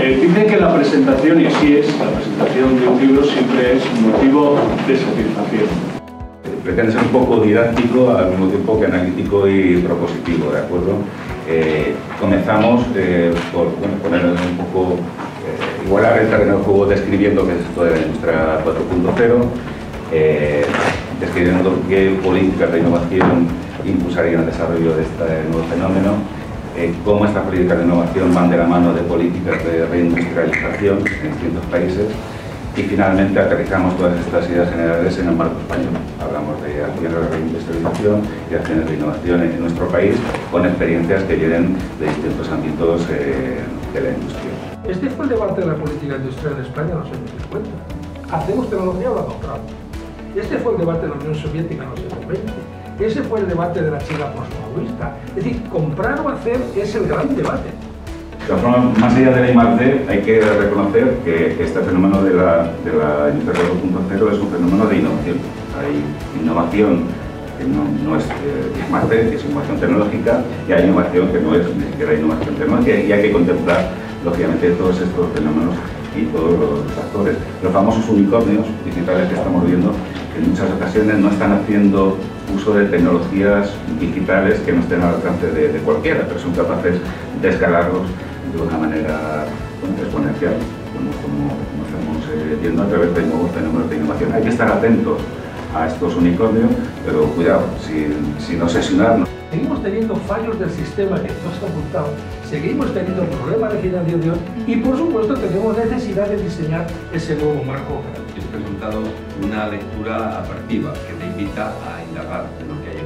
Dicen que la presentación, y así es, la presentación de un libro siempre es un motivo de satisfacción. Pretende ser un poco didáctico, al mismo tiempo que analítico y propositivo, ¿de acuerdo? Comenzamos por poner un poco, igual a el terreno de juego describiendo qué es esto de la industria 4.0, describiendo qué políticas de innovación impulsarían el desarrollo de este nuevo fenómeno, cómo estas políticas de innovación van de la mano de políticas de reindustrialización en distintos países y finalmente aterrizamos todas estas ideas generales en el marco español. Hablamos de acciones de reindustrialización y acciones de innovación en nuestro país con experiencias que vienen de distintos ámbitos de la industria. Este fue el debate de la política industrial en España en los años 50. ¿Hacemos tecnología o la compramos? Este fue el debate de la Unión Soviética en los años 20. Ese fue el debate de la China postmaoísta. Es decir, comprar o hacer es el gran debate. De todas formas, más allá de la I+D, hay que reconocer que este fenómeno de la industria 4.0 es un fenómeno de innovación. Hay innovación que no es I+D, que es innovación tecnológica, y hay innovación que no es ni siquiera innovación tecnológica, y hay que contemplar, lógicamente, todos estos fenómenos y todos los factores. Los famosos unicornios digitales que estamos viendo, que en muchas ocasiones no están haciendo uso de tecnologías digitales que no estén al alcance de cualquiera, pero son capaces de escalarlos de una manera exponencial, como estamos viendo a través de nuevos fenómenos de innovación. Hay que estar atentos a estos unicornios, pero cuidado, sin obsesionarnos. Seguimos teniendo fallos del sistema que no está apuntado, seguimos teniendo problemas de financiación y, por supuesto, tenemos necesidad de diseñar ese nuevo marco operativo. He presentado una lectura atractiva que te invita a indagar en lo que hay